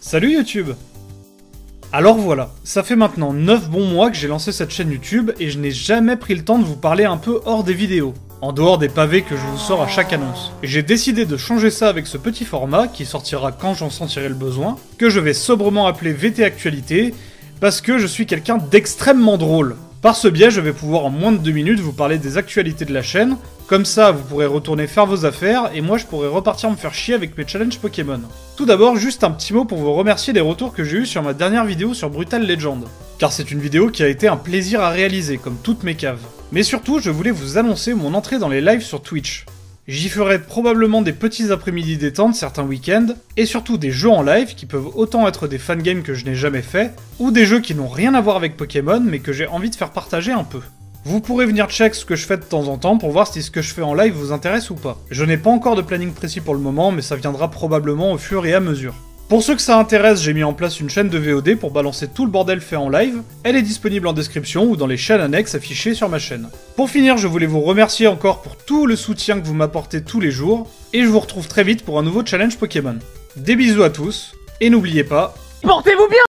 Salut YouTube! Alors voilà, ça fait maintenant 9 bons mois que j'ai lancé cette chaîne YouTube et je n'ai jamais pris le temps de vous parler un peu hors des vidéos, en dehors des pavés que je vous sors à chaque annonce. Et j'ai décidé de changer ça avec ce petit format qui sortira quand j'en sentirai le besoin, que je vais sobrement appeler VT Actualité, parce que je suis quelqu'un d'extrêmement drôle. Par ce biais, je vais pouvoir en moins de 2 minutes vous parler des actualités de la chaîne, comme ça vous pourrez retourner faire vos affaires et moi je pourrai repartir me faire chier avec mes challenges Pokémon. Tout d'abord, juste un petit mot pour vous remercier des retours que j'ai eu sur ma dernière vidéo sur Brutal Legend, car c'est une vidéo qui a été un plaisir à réaliser, comme toutes mes caves. Mais surtout, je voulais vous annoncer mon entrée dans les lives sur Twitch. J'y ferai probablement des petits après-midi détente certains week-ends, et surtout des jeux en live qui peuvent autant être des fangames que je n'ai jamais fait, ou des jeux qui n'ont rien à voir avec Pokémon mais que j'ai envie de faire partager un peu. Vous pourrez venir check ce que je fais de temps en temps pour voir si ce que je fais en live vous intéresse ou pas. Je n'ai pas encore de planning précis pour le moment, mais ça viendra probablement au fur et à mesure. Pour ceux que ça intéresse, j'ai mis en place une chaîne de VOD pour balancer tout le bordel fait en live. Elle est disponible en description ou dans les chaînes annexes affichées sur ma chaîne. Pour finir, je voulais vous remercier encore pour tout le soutien que vous m'apportez tous les jours, et je vous retrouve très vite pour un nouveau challenge Pokémon. Des bisous à tous, et n'oubliez pas... Portez-vous bien!